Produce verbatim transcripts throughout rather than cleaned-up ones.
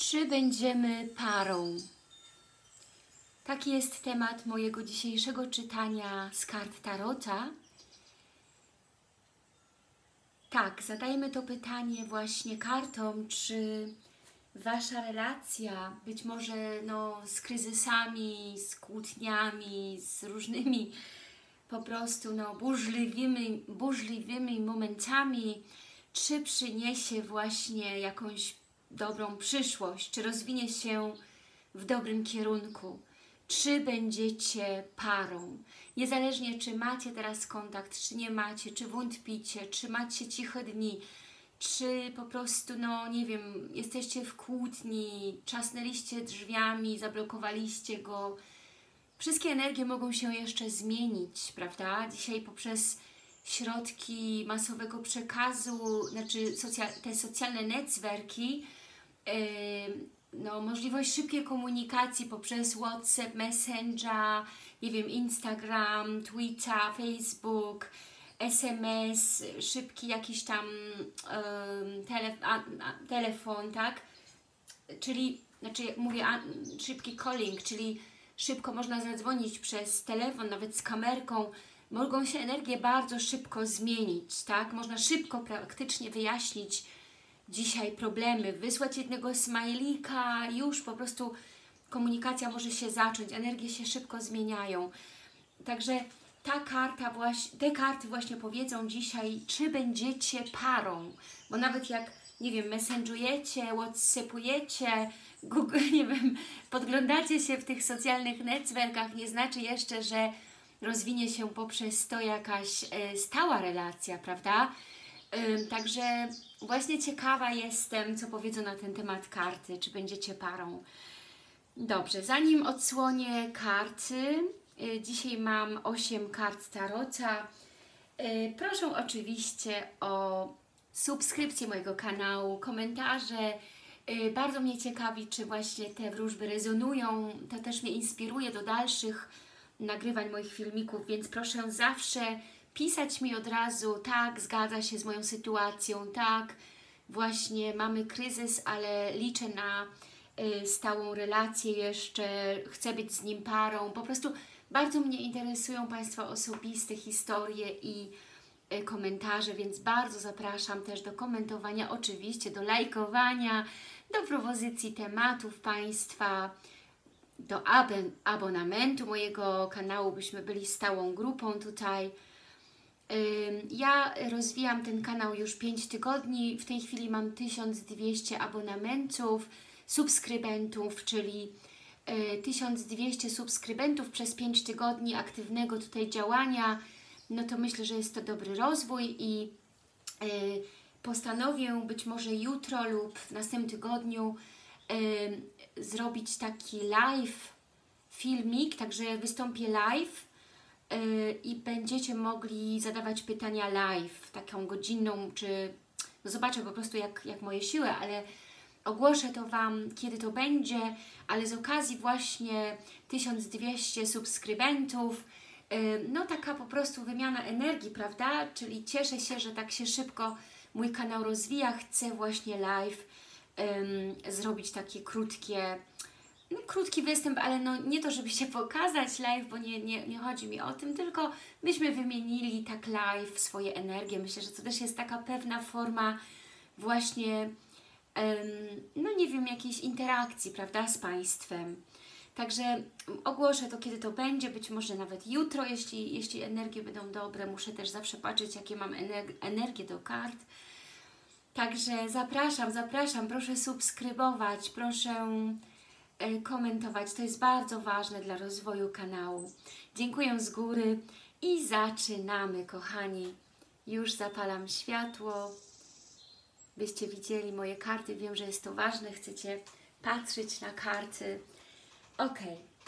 Czy będziemy parą? Taki jest temat mojego dzisiejszego czytania z kart Tarota. Tak, zadajemy to pytanie właśnie kartom, czy Wasza relacja, być może no, z kryzysami, z kłótniami, z różnymi po prostu no, burzliwymi, burzliwymi momentami, czy przyniesie właśnie jakąś dobrą przyszłość, czy rozwinie się w dobrym kierunku, czy będziecie parą. Niezależnie czy macie teraz kontakt, czy nie macie, czy wątpicie, czy macie ciche dni, czy po prostu, no nie wiem, jesteście w kłótni, trzasnęliście drzwiami, zablokowaliście go. Wszystkie energie mogą się jeszcze zmienić, prawda? Dzisiaj poprzez środki masowego przekazu, znaczy socjal, te socjalne netwerki, yy, no, możliwość szybkiej komunikacji poprzez WhatsApp, Messenger, nie wiem, Instagram, Twitter, Facebook, S M S, szybki jakiś tam yy, tele, a, a, telefon, tak? Czyli, znaczy mówię a, szybki calling, czyli szybko można zadzwonić przez telefon, nawet z kamerką. Mogą się energie bardzo szybko zmienić, tak? Można szybko praktycznie wyjaśnić dzisiaj problemy, wysłać jednego smajlika, już po prostu komunikacja może się zacząć, energie się szybko zmieniają. Także ta karta właśnie, te karty właśnie powiedzą dzisiaj, czy będziecie parą, bo nawet jak, nie wiem, messengerujecie, whatsappujecie, Google, nie wiem, podglądacie się w tych socjalnych networkach, nie znaczy jeszcze, że rozwinie się poprzez to jakaś e, stała relacja, prawda? E, także właśnie ciekawa jestem, co powiedzą na ten temat karty, czy będziecie parą. Dobrze, zanim odsłonię karty, e, dzisiaj mam osiem kart Tarota. E, proszę oczywiście o subskrypcję mojego kanału, komentarze. E, bardzo mnie ciekawi, czy właśnie te wróżby rezonują. To też mnie inspiruje do dalszych nagrywań moich filmików, więc proszę zawsze pisać mi od razu, tak, zgadza się z moją sytuacją, tak, właśnie mamy kryzys, ale liczę na y, stałą relację jeszcze, chcę być z nim parą. Po prostu bardzo mnie interesują Państwa osobiste historie i y, komentarze, więc bardzo zapraszam też do komentowania, oczywiście do lajkowania, do propozycji tematów Państwa, do abonamentu mojego kanału, byśmy byli stałą grupą tutaj. Ja rozwijam ten kanał już pięć tygodni, w tej chwili mam tysiąc dwieście abonamentów, subskrybentów, czyli tysiąc dwieście subskrybentów przez pięć tygodni aktywnego tutaj działania. No to myślę, że jest to dobry rozwój i postanowię być może jutro lub w następnym tygodniu zrobić taki live filmik, także wystąpię live yy, i będziecie mogli zadawać pytania live, taką godzinną, czy no zobaczę po prostu jak, jak moje siły, ale ogłoszę to Wam, kiedy to będzie, ale z okazji właśnie tysiąc dwieście subskrybentów, yy, no taka po prostu wymiana energii, prawda, czyli cieszę się, że tak się szybko mój kanał rozwija, chcę właśnie live Um, zrobić takie krótkie, no, krótki występ, ale no nie to, żeby się pokazać live, bo nie, nie, nie chodzi mi o tym, tylko myśmy wymienili tak live swoje energie. Myślę, że to też jest taka pewna forma właśnie, um, no nie wiem, jakiejś interakcji, prawda, z Państwem. Także ogłoszę to, kiedy to będzie, być może nawet jutro, jeśli, jeśli energie będą dobre. Muszę też zawsze patrzeć, jakie mam energię do kart. Także zapraszam, zapraszam, proszę subskrybować, proszę y, komentować, to jest bardzo ważne dla rozwoju kanału. Dziękuję z góry i zaczynamy, kochani. Już zapalam światło, byście widzieli moje karty, wiem, że jest to ważne, chcecie patrzeć na karty. Ok.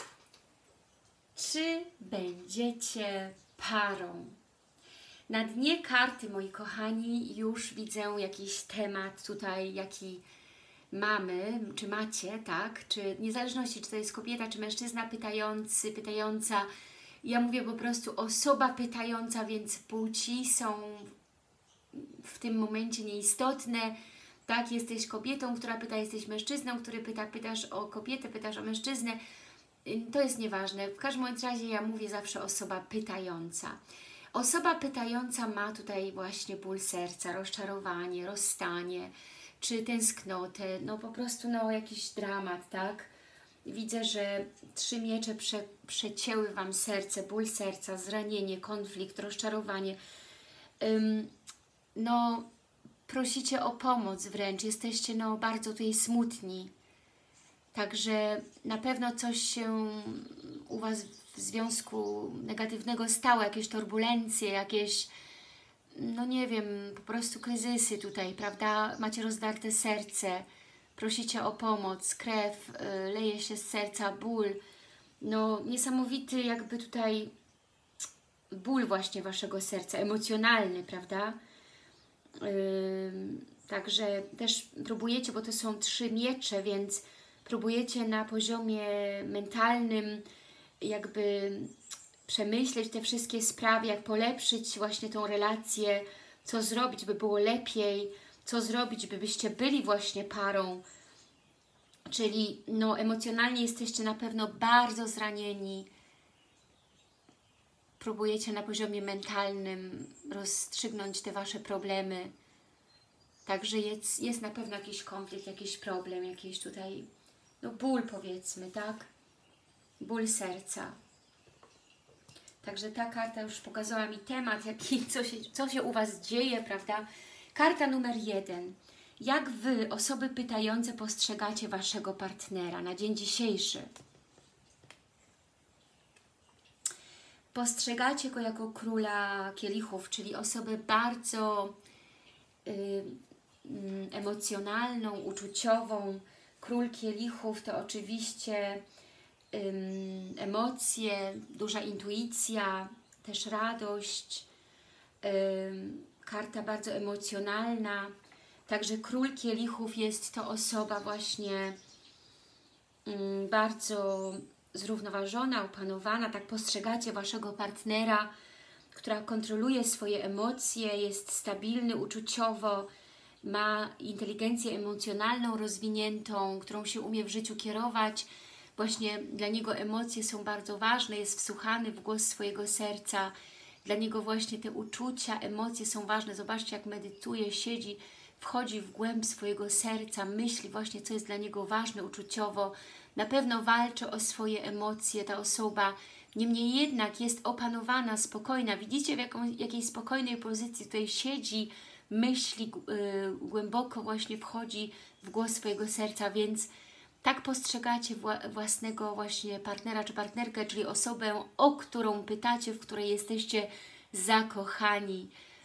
Czy będziecie parą? Na dnie karty, moi kochani, już widzę jakiś temat tutaj, jaki mamy, czy macie, tak? Czy niezależności, czy to jest kobieta, czy mężczyzna pytający, pytająca. Ja mówię po prostu osoba pytająca, więc płci są w tym momencie nieistotne. Tak, jesteś kobietą, która pyta, jesteś mężczyzną, który pyta, pytasz o kobietę, pytasz o mężczyznę. To jest nieważne. W każdym razie ja mówię zawsze osoba pytająca. Osoba pytająca ma tutaj właśnie ból serca, rozczarowanie, rozstanie, czy tęsknotę, no po prostu no jakiś dramat, tak? Widzę, że trzy miecze prze, przecięły Wam serce, ból serca, zranienie, konflikt, rozczarowanie. Ym, no prosicie o pomoc wręcz, jesteście no bardzo tutaj smutni. Także na pewno coś się u Was w związku negatywnego stało, jakieś turbulencje, jakieś, no nie wiem, po prostu kryzysy tutaj, prawda? Macie rozdarte serce, prosicie o pomoc, krew y, leje się z serca, ból. No niesamowity jakby tutaj ból właśnie Waszego serca, emocjonalny, prawda? Yy, także też próbujecie, bo to są trzy miecze, więc próbujecie na poziomie mentalnym jakby przemyśleć te wszystkie sprawy, jak polepszyć właśnie tą relację, co zrobić, by było lepiej, co zrobić, by byście byli właśnie parą. Czyli no, emocjonalnie jesteście na pewno bardzo zranieni. Próbujecie na poziomie mentalnym rozstrzygnąć te Wasze problemy. Także jest, jest na pewno jakiś konflikt, jakiś problem, jakiś tutaj, no ból powiedzmy, tak? Ból serca. Także ta karta już pokazała mi temat, jaki, co, się, co się u Was dzieje, prawda? Karta numer jeden. Jak Wy, osoby pytające, postrzegacie Waszego partnera na dzień dzisiejszy? Postrzegacie go jako króla kielichów, czyli osobę bardzo y, y, emocjonalną, uczuciową. Król kielichów to oczywiście y, emocje, duża intuicja, też radość, y, karta bardzo emocjonalna. Także król kielichów jest to osoba właśnie y, bardzo zrównoważona, opanowana, tak postrzegacie Waszego partnera, która kontroluje swoje emocje, jest stabilny uczuciowo, ma inteligencję emocjonalną rozwiniętą, którą się umie w życiu kierować. Właśnie dla niego emocje są bardzo ważne, jest wsłuchany w głos swojego serca. Dla niego właśnie te uczucia, emocje są ważne. Zobaczcie, jak medytuje, siedzi, wchodzi w głęb swojego serca, myśli właśnie, co jest dla niego ważne uczuciowo. Na pewno walczy o swoje emocje ta osoba, niemniej jednak jest opanowana, spokojna. Widzicie, w jaką, jakiej spokojnej pozycji tutaj siedzi, myśli, yy, głęboko właśnie wchodzi w głos swojego serca, więc tak postrzegacie wła własnego właśnie partnera czy partnerkę, czyli osobę, o którą pytacie, w której jesteście zakochani.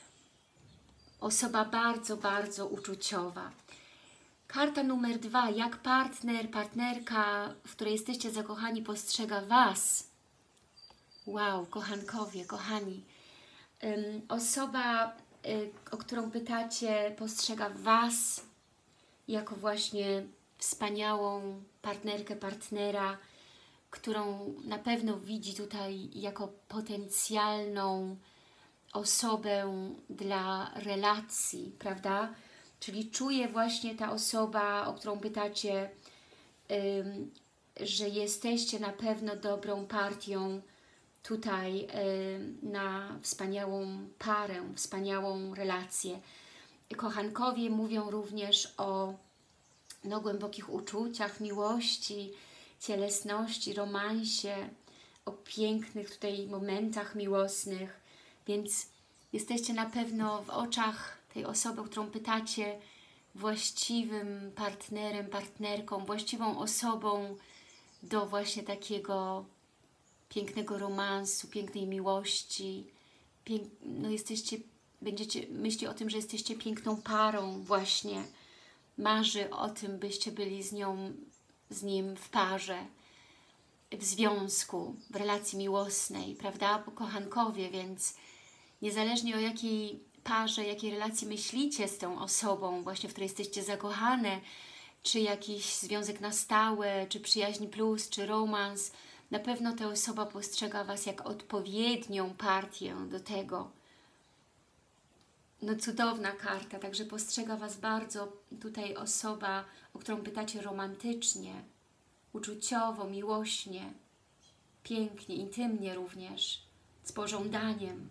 Osoba bardzo, bardzo uczuciowa. Karta numer dwa. Jak partner, partnerka, w której jesteście zakochani, postrzega Was? Wow, kochankowie, kochani. Um, osoba, y, o którą pytacie, postrzega Was jako właśnie wspaniałą partnerkę, partnera, którą na pewno widzi tutaj jako potencjalną osobę dla relacji, prawda? Czyli czuje właśnie ta osoba, o którą pytacie, ym, że jesteście na pewno dobrą partią tutaj ym, na wspaniałą parę, wspaniałą relację. Kochankowie mówią również o no, głębokich uczuciach, miłości, cielesności, romansie, o pięknych tutaj momentach miłosnych, więc jesteście na pewno w oczach tej osoby, o którą pytacie, właściwym partnerem, partnerką, właściwą osobą do właśnie takiego pięknego romansu, pięknej miłości. Pięk... No jesteście, będziecie myśli o tym, że jesteście piękną parą właśnie. Marzy o tym, byście byli z nią, z nim w parze, w związku, w relacji miłosnej, prawda? Bo kochankowie, więc niezależnie o jakiej parze, jakiej relacji myślicie z tą osobą, właśnie w której jesteście zakochane, czy jakiś związek na stałe, czy przyjaźń plus, czy romans, na pewno ta osoba postrzega Was jak odpowiednią partię do tego. no cudowna karta, także postrzega Was bardzo tutaj osoba, o którą pytacie romantycznie, uczuciowo, miłośnie, pięknie, intymnie również, z pożądaniem.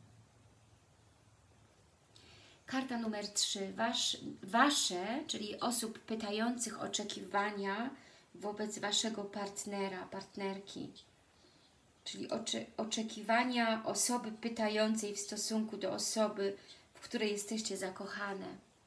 Karta numer trzy. Wasz, wasze, czyli osób pytających, oczekiwania wobec Waszego partnera, partnerki. Czyli oczy, oczekiwania osoby pytającej w stosunku do osoby, w której jesteście zakochane.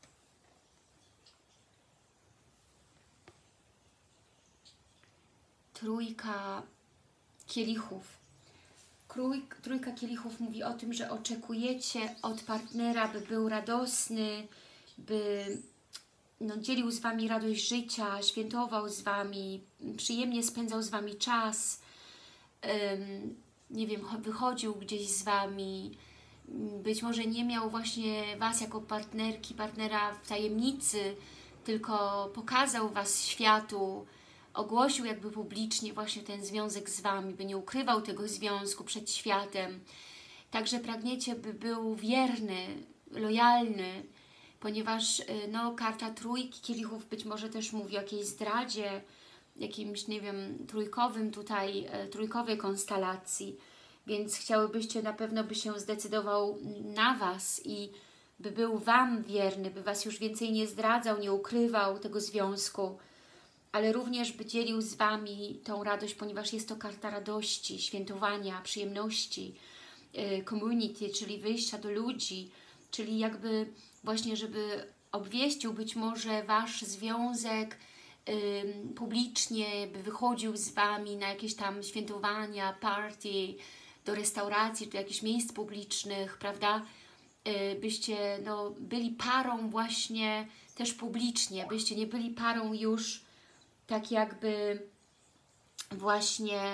Trójka kielichów. Krój, trójka kielichów mówi o tym, że oczekujecie od partnera, by był radosny, by no, dzielił z Wami radość życia, świętował z Wami, przyjemnie spędzał z Wami czas, ym, nie wiem, wychodził gdzieś z Wami, być może nie miał właśnie Was jako partnerki, partnera w tajemnicy, tylko pokazał Was światu, ogłosił jakby publicznie właśnie ten związek z Wami, by nie ukrywał tego związku przed światem. Także pragniecie, by był wierny, lojalny, ponieważ no, karta trójki kielichów być może też mówi o jakiejś zdradzie, jakimś, nie wiem, trójkowym tutaj, trójkowej konstelacji, więc chciałybyście na pewno, by się zdecydował na Was i by był Wam wierny, by Was już więcej nie zdradzał, nie ukrywał tego związku, ale również by dzielił z Wami tą radość, ponieważ jest to karta radości, świętowania, przyjemności, community, czyli wyjścia do ludzi, czyli jakby właśnie, żeby obwieścił być może Wasz związek ym, publicznie, by wychodził z Wami na jakieś tam świętowania, party, do restauracji, do jakichś miejsc publicznych, prawda? Yy, byście no, byli parą właśnie też publicznie, byście nie byli parą już tak jakby właśnie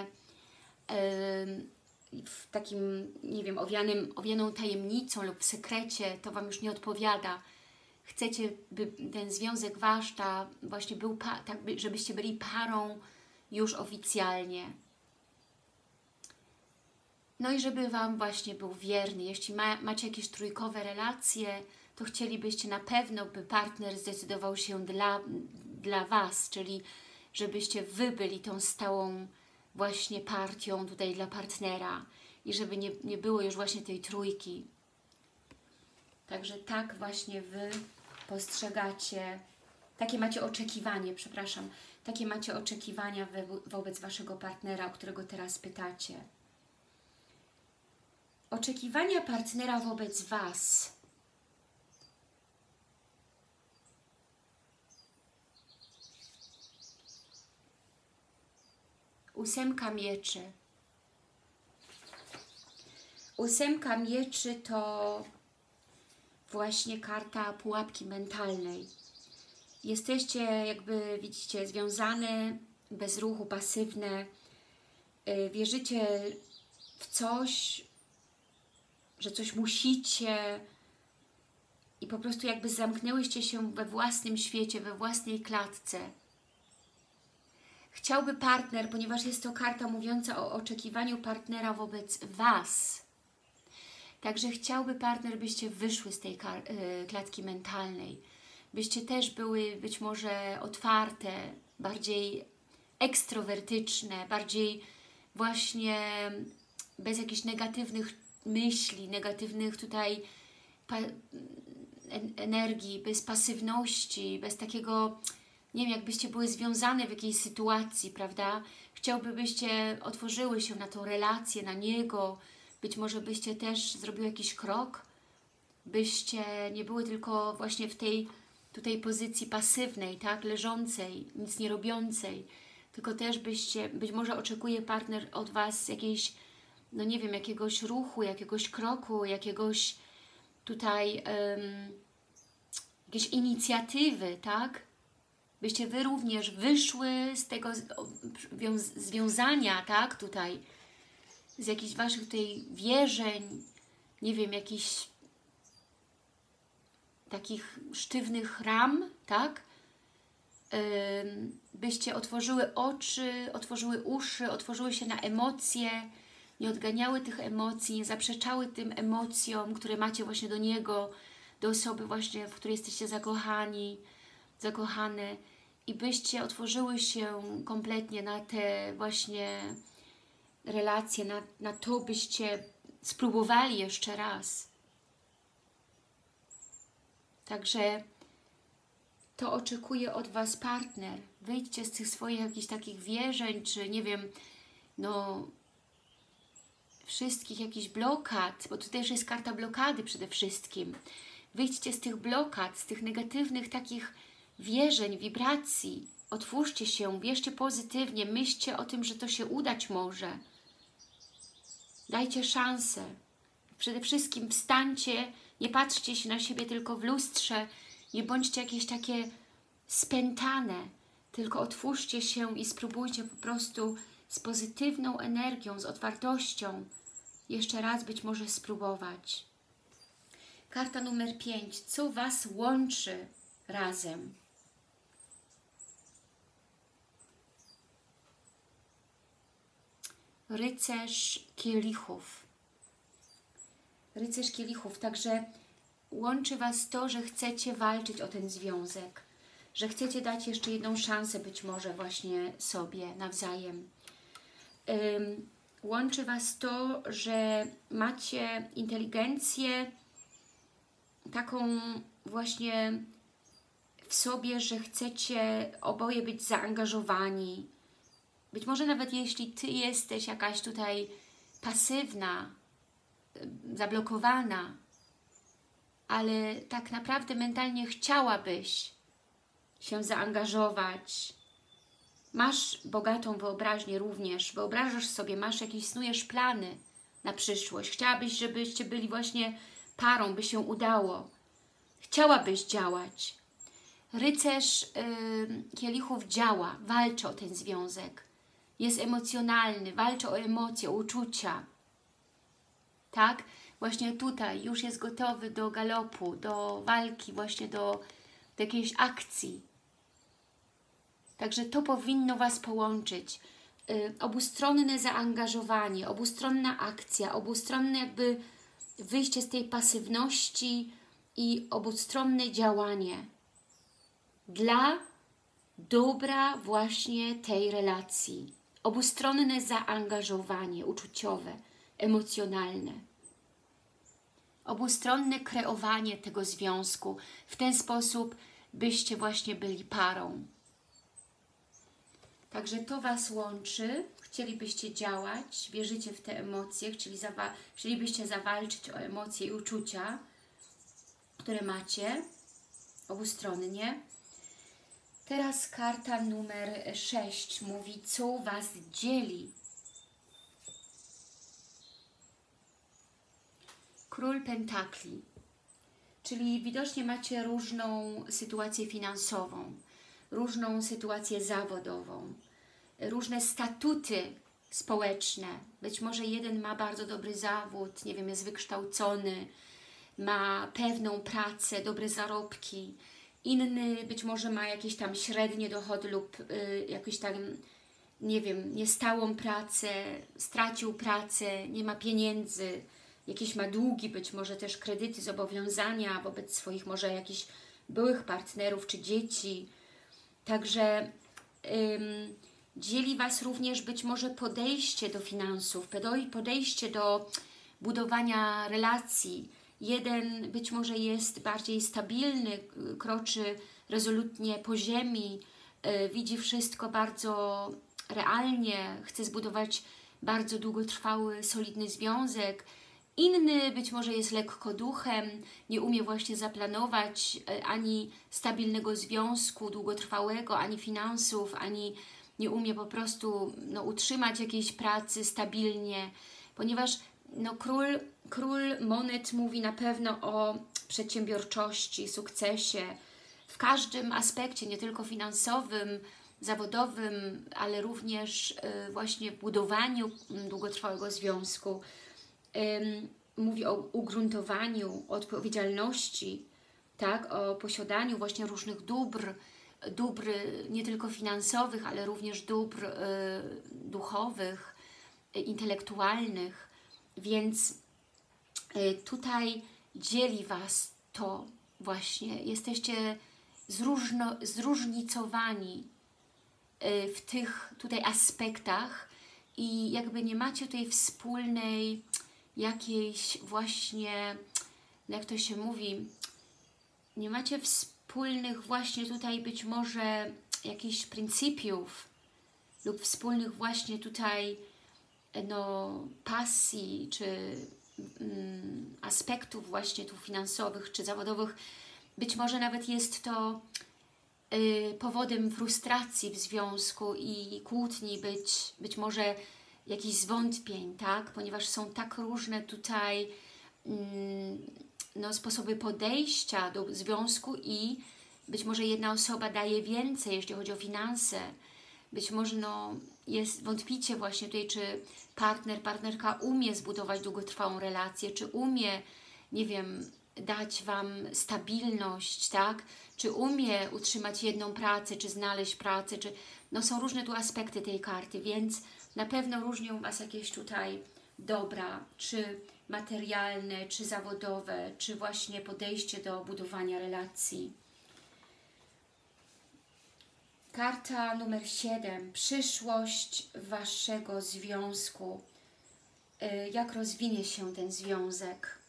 yy, w takim, nie wiem, owianym, owianą tajemnicą lub w sekrecie, to Wam już nie odpowiada. Chcecie, by ten związek Wasz ta właśnie był, tak, żebyście byli parą już oficjalnie. No i żeby Wam właśnie był wierny. Jeśli ma, macie jakieś trójkowe relacje, to chcielibyście na pewno, by partner zdecydował się dla, dla Was, czyli żebyście Wy byli tą stałą właśnie partią tutaj dla partnera i żeby nie, nie było już właśnie tej trójki. Także tak właśnie Wy postrzegacie, takie macie oczekiwanie, przepraszam, takie macie oczekiwania wo wobec Waszego partnera, o którego teraz pytacie. Oczekiwania partnera wobec Was. Ósemka mieczy. Ósemka mieczy to właśnie karta pułapki mentalnej. Jesteście jakby, widzicie, związane, bez ruchu, pasywne. Wierzycie w coś, że coś musicie i po prostu jakby zamknęłyście się we własnym świecie, we własnej klatce. Chciałby partner, ponieważ jest to karta mówiąca o oczekiwaniu partnera wobec Was. Także chciałby partner, byście wyszły z tej klatki mentalnej. Byście też były być może otwarte, bardziej ekstrowertyczne, bardziej właśnie bez jakichś negatywnych myśli, negatywnych tutaj energii, bez pasywności, bez takiego, nie wiem, jakbyście były związane w jakiejś sytuacji, prawda? Chciałby, byście otworzyły się na tą relację, na niego, być może byście też zrobiły jakiś krok, byście nie były tylko właśnie w tej tutaj pozycji pasywnej, tak, leżącej, nic nie robiącej, tylko też byście, być może oczekuje partner od Was jakiejś, no nie wiem, jakiegoś ruchu, jakiegoś kroku, jakiegoś tutaj um, jakiejś inicjatywy, tak? Byście Wy również wyszły z tego związania, tak, tutaj, z jakichś Waszych tutaj wierzeń, nie wiem, jakichś takich sztywnych ram, tak? Ym, byście otworzyły oczy, otworzyły uszy, otworzyły się na emocje, nie odganiały tych emocji, nie zaprzeczały tym emocjom, które macie właśnie do niego, do osoby właśnie, w której jesteście zakochani, zakochane, i byście otworzyły się kompletnie na te właśnie relacje, na, na to, byście spróbowali jeszcze raz. Także to oczekuje od Was partner. Wyjdźcie z tych swoich jakichś takich wierzeń, czy nie wiem, no wszystkich jakichś blokad, bo tu też jest karta blokady przede wszystkim. Wyjdźcie z tych blokad, z tych negatywnych takich wierzeń, wibracji. Otwórzcie się, wierzcie pozytywnie, myślcie o tym, że to się udać może. Dajcie szansę. Przede wszystkim wstańcie, nie patrzcie się na siebie tylko w lustrze, nie bądźcie jakieś takie spętane, tylko otwórzcie się i spróbujcie po prostu z pozytywną energią, z otwartością jeszcze raz być może spróbować. Karta numer pięć. Co Was łączy razem? Rycerz kielichów. Rycerz kielichów. Także łączy Was to, że chcecie walczyć o ten związek, że chcecie dać jeszcze jedną szansę być może właśnie sobie nawzajem. Ym, łączy Was to, że macie inteligencję taką właśnie w sobie, że chcecie oboje być zaangażowani. Być może nawet jeśli Ty jesteś jakaś tutaj pasywna, zablokowana, ale tak naprawdę mentalnie chciałabyś się zaangażować. Masz bogatą wyobraźnię również, wyobrażasz sobie, masz jakieś, snujesz plany na przyszłość. Chciałabyś, żebyście byli właśnie parą, by się udało. Chciałabyś działać. Rycerz yy, kielichów działa, walczy o ten związek. Jest emocjonalny, walczy o emocje, o uczucia. Tak? Właśnie tutaj już jest gotowy do galopu, do walki, właśnie do, do jakiejś akcji. Także to powinno Was połączyć. Yy, obustronne zaangażowanie, obustronna akcja, obustronne jakby wyjście z tej pasywności i obustronne działanie dla dobra właśnie tej relacji. Obustronne zaangażowanie uczuciowe, emocjonalne. Obustronne kreowanie tego związku. W ten sposób byście właśnie byli parą. Także to Was łączy. Chcielibyście działać, wierzycie w te emocje, chcieli zawa chcielibyście zawalczyć o emocje i uczucia, które macie obustronnie. Teraz karta numer sześć mówi, co Was dzieli. Król Pentakli, czyli widocznie macie różną sytuację finansową, różną sytuację zawodową, różne statuty społeczne. Być może jeden ma bardzo dobry zawód, nie wiem, jest wykształcony, ma pewną pracę, dobre zarobki. Inny być może ma jakieś tam średnie dochody lub y, jakąś tam, nie wiem, niestałą pracę, stracił pracę, nie ma pieniędzy, jakieś ma długi, być może też kredyty, zobowiązania wobec swoich może jakichś byłych partnerów czy dzieci. Także ym, dzieli Was również być może podejście do finansów, podejście do budowania relacji. Jeden być może jest bardziej stabilny, kroczy rezolutnie po ziemi, yy, widzi wszystko bardzo realnie, chce zbudować bardzo długotrwały, solidny związek. Inny być może jest lekko duchem, nie umie właśnie zaplanować yy, ani stabilnego związku długotrwałego, ani finansów, ani nie umie po prostu no, utrzymać jakiejś pracy stabilnie, ponieważ no, król, król monet mówi na pewno o przedsiębiorczości, sukcesie w każdym aspekcie, nie tylko finansowym, zawodowym, ale również y, właśnie w budowaniu długotrwałego związku. Ym, mówi o ugruntowaniu, o odpowiedzialności, tak, o posiadaniu właśnie różnych dóbr, dóbr nie tylko finansowych, ale również dóbr y, duchowych, intelektualnych, więc tutaj dzieli Was to właśnie. Jesteście zróżno, zróżnicowani w tych tutaj aspektach i jakby nie macie tutaj wspólnej jakiejś właśnie, jak to się mówi, nie macie wspólnych właśnie tutaj być może jakichś pryncypiów lub wspólnych właśnie tutaj no, pasji, czy mm, aspektów właśnie tu finansowych, czy zawodowych. Być może nawet jest to y, powodem frustracji w związku i kłótni, być, być może jakichś zwątpień, tak? Ponieważ są tak różne tutaj mm, no, sposoby podejścia do związku i być może jedna osoba daje więcej, jeśli chodzi o finanse. Być może no, jest, wątpicie właśnie tutaj, czy partner, partnerka umie zbudować długotrwałą relację, czy umie, nie wiem, dać Wam stabilność, tak? Czy umie utrzymać jedną pracę, czy znaleźć pracę, czy... No są różne tu aspekty tej karty, więc na pewno różnią Was jakieś tutaj dobra, czy materialne, czy zawodowe, czy właśnie podejście do budowania relacji. Karta numer siedem. Przyszłość Waszego związku. Jak rozwinie się ten związek?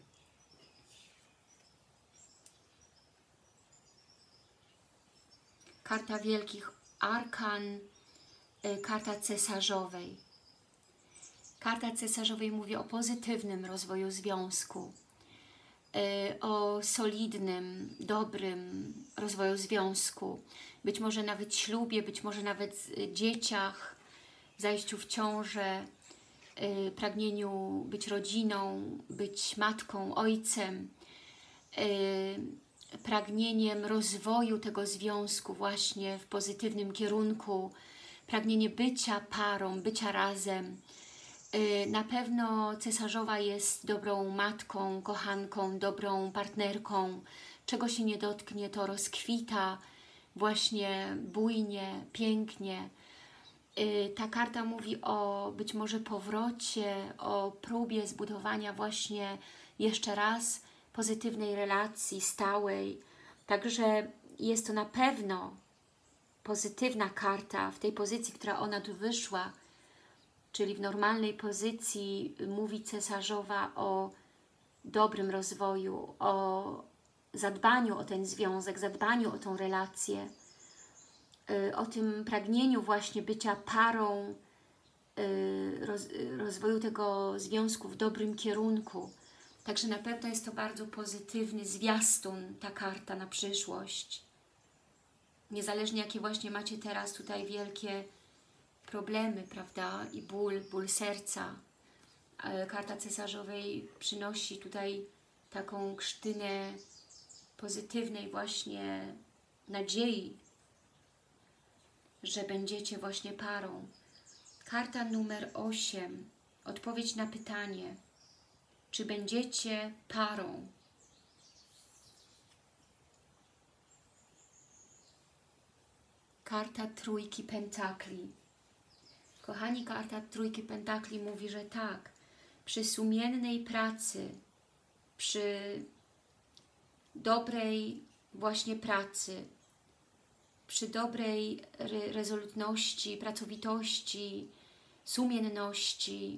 Karta Wielkich Arkan. Karta Cesarzowej. Karta Cesarzowej mówi o pozytywnym rozwoju związku, o solidnym, dobrym rozwoju związku, być może nawet ślubie, być może nawet dzieciach, zajściu w ciążę, pragnieniu być rodziną, być matką, ojcem, pragnieniem rozwoju tego związku właśnie w pozytywnym kierunku, pragnienie bycia parą, bycia razem. Na pewno cesarzowa jest dobrą matką, kochanką, dobrą partnerką. Czego się nie dotknie, to rozkwita właśnie bujnie, pięknie. Ta karta mówi o być może powrocie, o próbie zbudowania właśnie jeszcze raz pozytywnej relacji, stałej. Także jest to na pewno pozytywna karta w tej pozycji, która ona tu wyszła, czyli w normalnej pozycji mówi cesarzowa o dobrym rozwoju, o zadbaniu o ten związek, zadbaniu o tą relację, o tym pragnieniu właśnie bycia parą, rozwoju tego związku w dobrym kierunku. Także na pewno jest to bardzo pozytywny zwiastun, ta karta na przyszłość. Niezależnie jakie właśnie macie teraz tutaj wielkie problemy, prawda, i ból, ból serca. Karta cesarzowej przynosi tutaj taką krztynę pozytywnej właśnie nadziei, że będziecie właśnie parą. Karta numer osiem. Odpowiedź na pytanie, czy będziecie parą. Karta Trójki Pentakli. Kochani, karta Trójki Pentakli mówi, że tak, przy sumiennej pracy, przy dobrej właśnie pracy, przy dobrej re rezolutności, pracowitości, sumienności,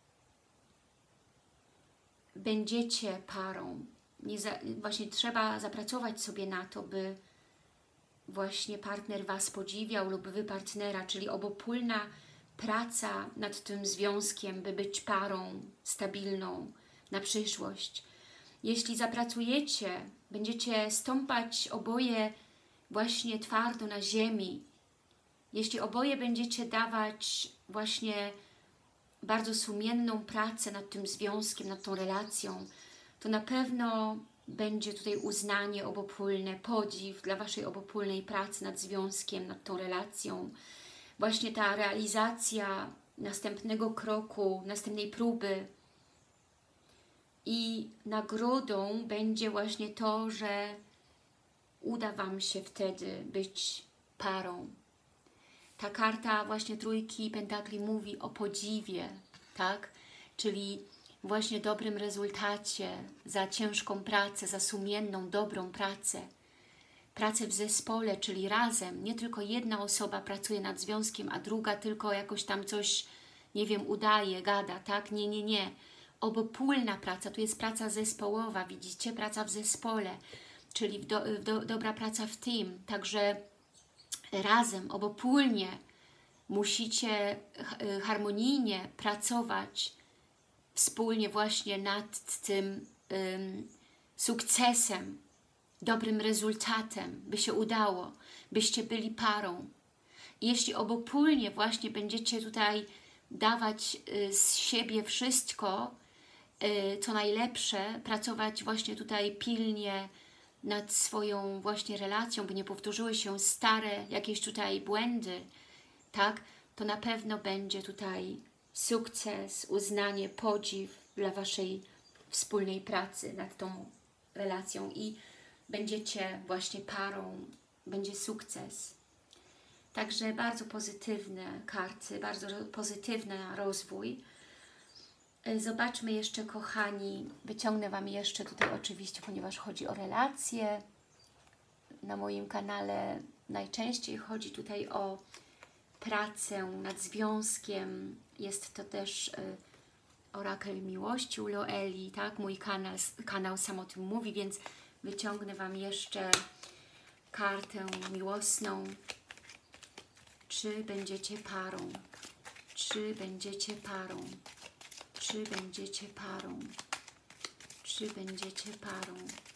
będziecie parą. Nie za, właśnie trzeba zapracować sobie na to, by właśnie partner Was podziwiał lub Wy partnera, czyli obopólna praca nad tym związkiem, by być parą stabilną na przyszłość. Jeśli zapracujecie, będziecie stąpać oboje właśnie twardo na ziemi, jeśli oboje będziecie dawać właśnie bardzo sumienną pracę nad tym związkiem, nad tą relacją, to na pewno będzie tutaj uznanie obopólne, podziw dla Waszej obopólnej pracy nad związkiem, nad tą relacją. Właśnie ta realizacja następnego kroku, następnej próby i nagrodą będzie właśnie to, że uda Wam się wtedy być parą. Ta karta właśnie trójki pentakli mówi o podziwie, tak? Czyli właśnie dobrym rezultacie, za ciężką pracę, za sumienną, dobrą pracę. Pracę w zespole, czyli razem. Nie tylko jedna osoba pracuje nad związkiem, a druga tylko jakoś tam coś, nie wiem, udaje, gada, tak? Nie, nie, nie. Obopólna praca, tu jest praca zespołowa, widzicie? Praca w zespole, czyli w do, w do, dobra praca w team. Także razem, obopólnie musicie harmonijnie pracować wspólnie właśnie nad tym um, sukcesem, dobrym rezultatem, by się udało, byście byli parą. I jeśli obopólnie właśnie będziecie tutaj dawać y, z siebie wszystko, y, co najlepsze, pracować właśnie tutaj pilnie nad swoją właśnie relacją, by nie powtórzyły się stare jakieś tutaj błędy, tak, to na pewno będzie tutaj sukces, uznanie, podziw dla Waszej wspólnej pracy nad tą relacją i będziecie właśnie parą, będzie sukces. Także bardzo pozytywne karty, bardzo pozytywny rozwój. Zobaczmy jeszcze, kochani, wyciągnę Wam jeszcze tutaj oczywiście, ponieważ chodzi o relacje. Na moim kanale najczęściej chodzi tutaj o pracę nad związkiem. Jest to też y, orakel miłości u Loeli, tak? Mój kanał, kanał sam o tym mówi, więc wyciągnę Wam jeszcze kartę miłosną. Czy będziecie parą? Czy będziecie parą? Czy będziecie parą? Czy będziecie parą?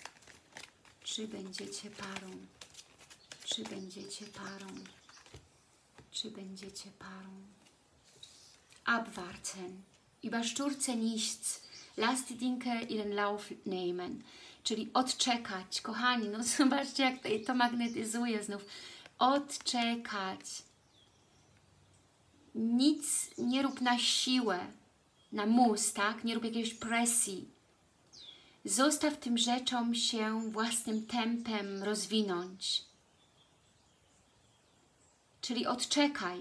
Czy będziecie parą? Czy będziecie parą? Czy będziecie parą? Abwarten. Überstürze nichts. Lass die Dinge ihren Lauf nehmen. Czyli odczekać. Kochani, no zobaczcie, jak to magnetyzuje znów. Odczekać. Nic nie rób na siłę, na mus, tak? Nie rób jakiejś presji. Zostaw tym rzeczom się własnym tempem rozwinąć. Czyli odczekaj.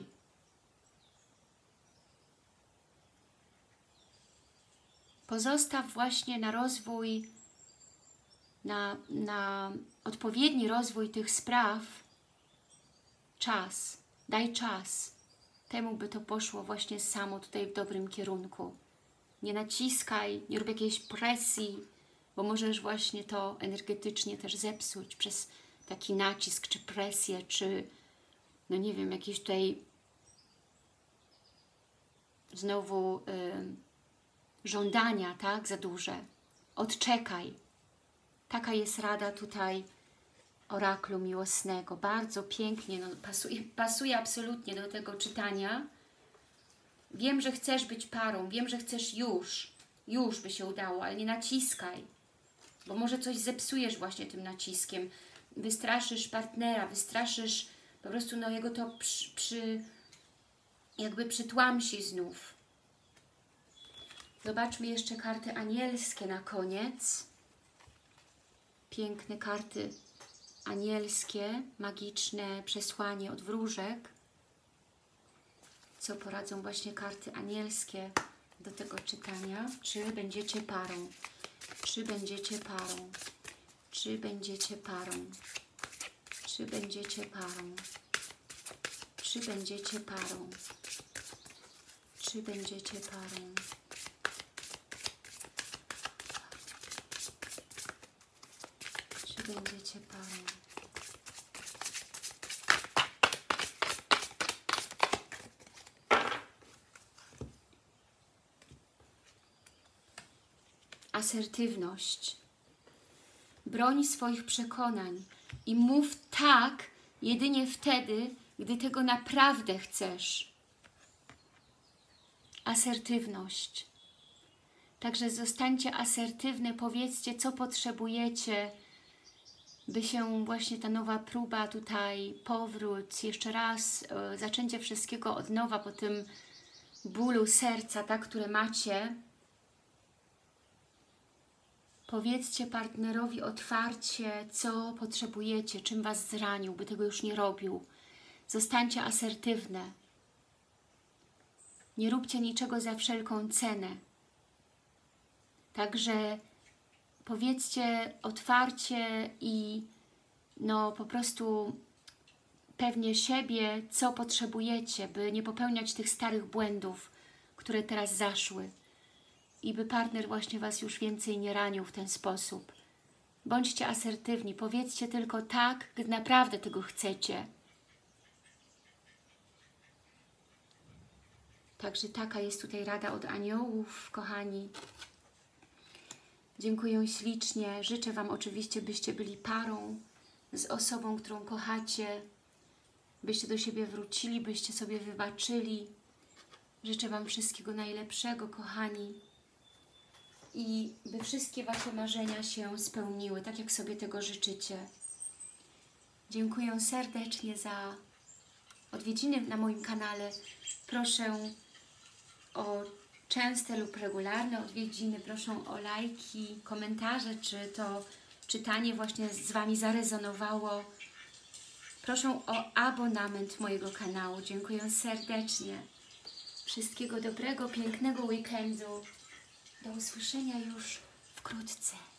Pozostaw właśnie na rozwój, na, na odpowiedni rozwój tych spraw czas. Daj czas. Temu by to poszło właśnie samo tutaj w dobrym kierunku. Nie naciskaj, nie rób jakiejś presji, bo możesz właśnie to energetycznie też zepsuć przez taki nacisk, czy presję, czy no nie wiem, jakieś tutaj znowu y, żądania, tak, za duże. Odczekaj. Taka jest rada tutaj oraklu miłosnego. Bardzo pięknie, no, pasuje, pasuje absolutnie do tego czytania. Wiem, że chcesz być parą, wiem, że chcesz już, już by się udało, ale nie naciskaj, bo może coś zepsujesz właśnie tym naciskiem. Wystraszysz partnera, wystraszysz po prostu, no jego to przy, przy jakby przytłamsi znów. Zobaczmy jeszcze karty anielskie na koniec. Piękne karty anielskie, magiczne przesłanie od wróżek. Co poradzą właśnie karty anielskie do tego czytania? Czy będziecie parą? Czy będziecie parą? Czy będziecie parą? Czy będziecie parą? Czy będziecie parą? Czy będziecie parą? Czy będziecie parą? Asertywność. Broń swoich przekonań i mów tak jedynie wtedy, gdy tego naprawdę chcesz. Asertywność. Także zostańcie asertywne, powiedzcie, co potrzebujecie, by się właśnie ta nowa próba tutaj, powrót, jeszcze raz, e, zaczęcie wszystkiego od nowa po tym bólu serca, tak, które macie. Powiedzcie partnerowi otwarcie, co potrzebujecie, czym Was zranił, by tego już nie robił. Zostańcie asertywne. Nie róbcie niczego za wszelką cenę. Także powiedzcie otwarcie i no po prostu pewnie siebie, co potrzebujecie, by nie popełniać tych starych błędów, które teraz zaszły i by partner właśnie Was już więcej nie ranił w ten sposób. Bądźcie asertywni, powiedzcie tylko tak, gdy naprawdę tego chcecie. Także taka jest tutaj rada od aniołów, kochani. Dziękuję ślicznie. Życzę Wam oczywiście, byście byli parą z osobą, którą kochacie, byście do siebie wrócili, byście sobie wybaczyli. Życzę Wam wszystkiego najlepszego, kochani. I by wszystkie Wasze marzenia się spełniły, tak jak sobie tego życzycie. Dziękuję serdecznie za odwiedziny na moim kanale. Proszę o częste lub regularne odwiedziny, proszę o lajki, komentarze, czy to czytanie właśnie z Wami zarezonowało. Proszę o abonament mojego kanału. Dziękuję serdecznie. Wszystkiego dobrego, pięknego weekendu. Do usłyszenia już wkrótce.